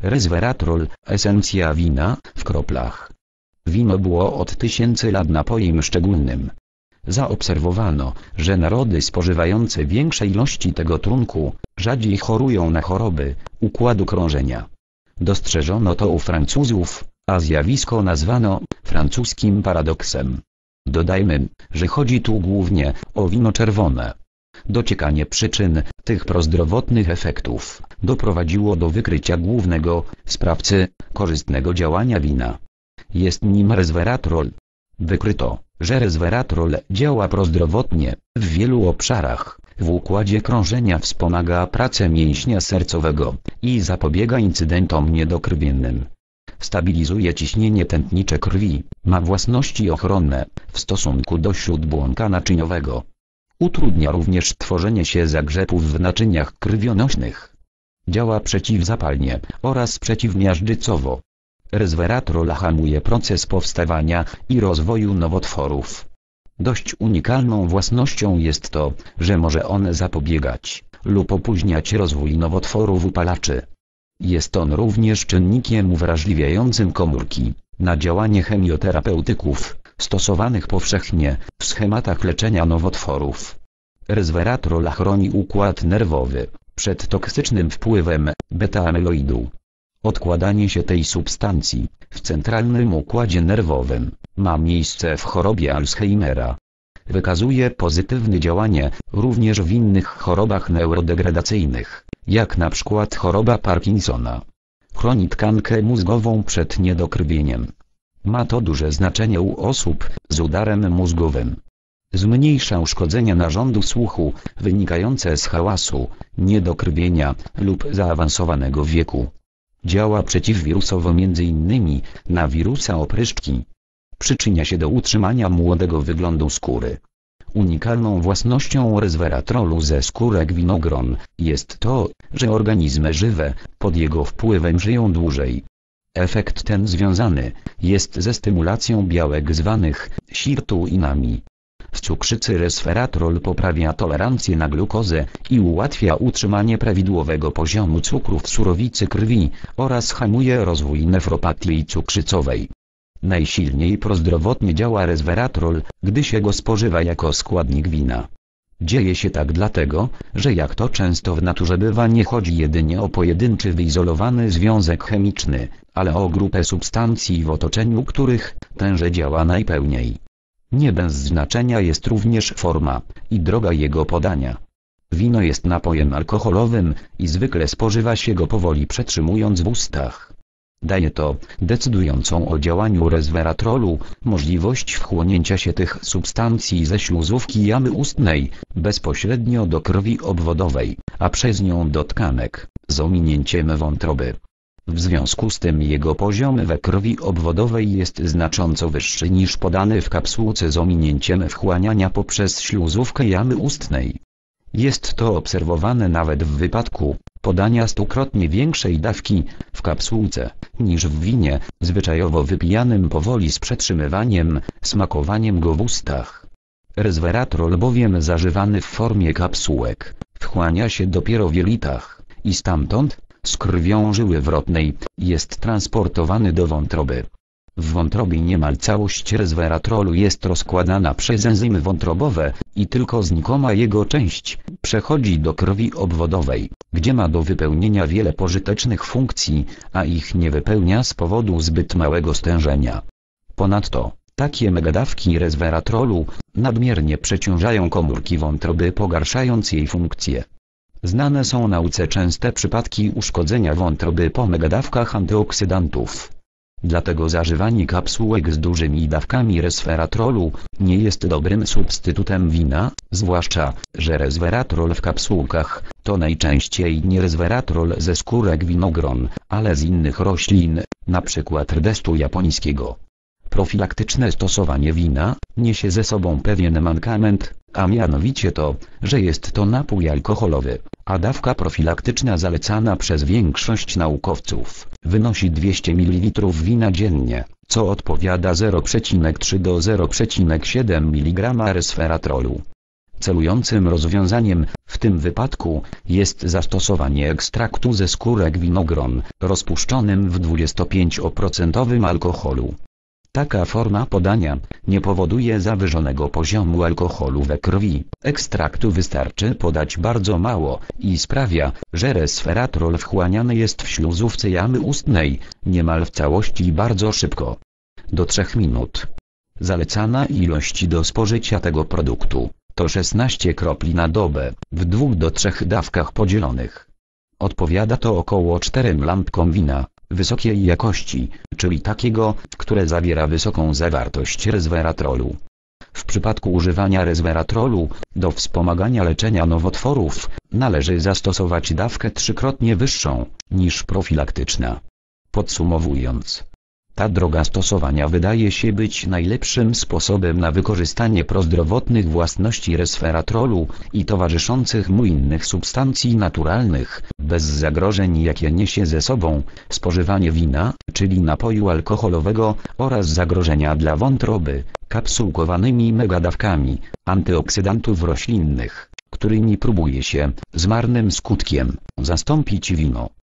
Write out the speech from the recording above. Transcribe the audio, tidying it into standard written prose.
Resveratrol, esencja wina, w kroplach. Wino było od tysięcy lat napojem szczególnym. Zaobserwowano, że narody spożywające większe ilości tego trunku, rzadziej chorują na choroby układu krążenia. Dostrzeżono to u Francuzów, a zjawisko nazwano francuskim paradoksem. Dodajmy, że chodzi tu głównie o wino czerwone. Dociekanie przyczyn tych prozdrowotnych efektów doprowadziło do wykrycia głównego sprawcy korzystnego działania wina. Jest nim resveratrol. Wykryto, że resveratrol działa prozdrowotnie w wielu obszarach. W układzie krążenia wspomaga pracę mięśnia sercowego i zapobiega incydentom niedokrwiennym. Stabilizuje ciśnienie tętnicze krwi, ma własności ochronne w stosunku do śródbłonka naczyniowego. Utrudnia również tworzenie się zagrzepów w naczyniach krwionośnych. Działa przeciwzapalnie oraz przeciwmiażdżycowo. Resveratrol hamuje proces powstawania i rozwoju nowotworów. Dość unikalną własnością jest to, że może on zapobiegać lub opóźniać rozwój nowotworów upalaczy. Jest on również czynnikiem uwrażliwiającym komórki na działanie chemioterapeutyków stosowanych powszechnie w schematach leczenia nowotworów. Resveratrol chroni układ nerwowy przed toksycznym wpływem beta-amyloidu. Odkładanie się tej substancji w centralnym układzie nerwowym ma miejsce w chorobie Alzheimera. Wykazuje pozytywne działanie również w innych chorobach neurodegradacyjnych, jak na przykład choroba Parkinsona. Chroni tkankę mózgową przed niedokrwieniem. Ma to duże znaczenie u osób z udarem mózgowym. Zmniejsza uszkodzenia narządu słuchu wynikające z hałasu, niedokrwienia lub zaawansowanego wieku. Działa przeciwwirusowo m.in. na wirusa opryszczki. Przyczynia się do utrzymania młodego wyglądu skóry. Unikalną własnością resveratrolu ze skórek winogron jest to, że organizmy żywe pod jego wpływem żyją dłużej. Efekt ten związany jest ze stymulacją białek zwanych sirtuinami. W cukrzycy resveratrol poprawia tolerancję na glukozę i ułatwia utrzymanie prawidłowego poziomu cukru w surowicy krwi oraz hamuje rozwój nefropatii cukrzycowej. Najsilniej prozdrowotnie działa resveratrol, gdy się go spożywa jako składnik wina. Dzieje się tak dlatego, że jak to często w naturze bywa, nie chodzi jedynie o pojedynczy wyizolowany związek chemiczny, ale o grupę substancji w otoczeniu których tenże działa najpełniej. Nie bez znaczenia jest również forma i droga jego podania. Wino jest napojem alkoholowym i zwykle spożywa się go powoli przetrzymując w ustach. Daje to, decydującą o działaniu resveratrolu, możliwość wchłonięcia się tych substancji ze śluzówki jamy ustnej, bezpośrednio do krwi obwodowej, a przez nią do tkanek, z ominięciem wątroby. W związku z tym jego poziom we krwi obwodowej jest znacząco wyższy niż podany w kapsułce z ominięciem wchłaniania poprzez śluzówkę jamy ustnej. Jest to obserwowane nawet w wypadku podania stukrotnie większej dawki w kapsułce niż w winie, zwyczajowo wypijanym powoli z przetrzymywaniem, smakowaniem go w ustach. Resveratrol bowiem zażywany w formie kapsułek wchłania się dopiero w jelitach i stamtąd, z krwią żyły wrotnej, jest transportowany do wątroby. W wątrobie niemal całość resveratrolu jest rozkładana przez enzymy wątrobowe i tylko znikoma jego część przechodzi do krwi obwodowej, gdzie ma do wypełnienia wiele pożytecznych funkcji, a ich nie wypełnia z powodu zbyt małego stężenia. Ponadto, takie megadawki resveratrolu nadmiernie przeciążają komórki wątroby, pogarszając jej funkcje. Znane są nauce częste przypadki uszkodzenia wątroby po megadawkach antyoksydantów. Dlatego zażywanie kapsułek z dużymi dawkami resveratrolu nie jest dobrym substytutem wina, zwłaszcza, że resveratrol w kapsułkach to najczęściej nie resveratrol ze skórek winogron, ale z innych roślin, np. rdestu japońskiego. Profilaktyczne stosowanie wina niesie ze sobą pewien mankament, a mianowicie to, że jest to napój alkoholowy, a dawka profilaktyczna zalecana przez większość naukowców wynosi 200 ml wina dziennie, co odpowiada 0,3 do 0,7 mg resveratrolu. Celującym rozwiązaniem W tym wypadku jest zastosowanie ekstraktu ze skórek winogron, rozpuszczonym w 25% alkoholu. Taka forma podania nie powoduje zawyżonego poziomu alkoholu we krwi. Ekstraktu wystarczy podać bardzo mało i sprawia, że resveratrol wchłaniany jest w śluzówce jamy ustnej, niemal w całości i bardzo szybko. Do 3 minut. Zalecana ilość do spożycia tego produktu to 16 kropli na dobę, w 2 do 3 dawkach podzielonych. Odpowiada to około 4 lampkom wina wysokiej jakości, czyli takiego, które zawiera wysoką zawartość resveratrolu. W przypadku używania resveratrolu do wspomagania leczenia nowotworów należy zastosować dawkę 3-krotnie wyższą niż profilaktyczna. Podsumowując, ta droga stosowania wydaje się być najlepszym sposobem na wykorzystanie prozdrowotnych własności resveratrolu i towarzyszących mu innych substancji naturalnych, bez zagrożeń jakie niesie ze sobą spożywanie wina, czyli napoju alkoholowego, oraz zagrożenia dla wątroby, kapsułkowanymi megadawkami antyoksydantów roślinnych, którymi próbuje się, z marnym skutkiem, zastąpić wino.